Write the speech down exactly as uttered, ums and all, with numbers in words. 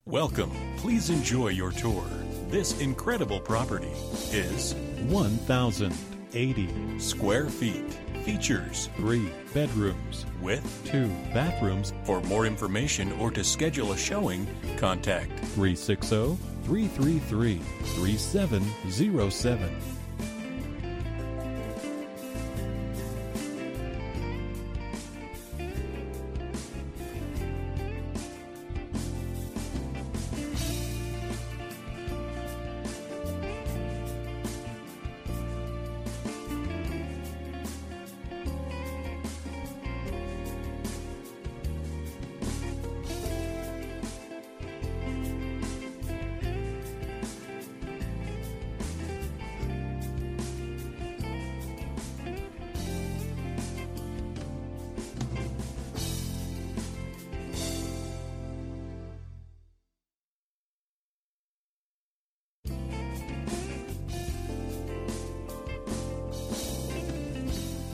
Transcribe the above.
Welcome. Please enjoy your tour. This incredible property is one thousand eighty square feet. Features three bedrooms with two bathrooms. For more information or to schedule a showing, contact three six zero, three three three, three seven zero seven.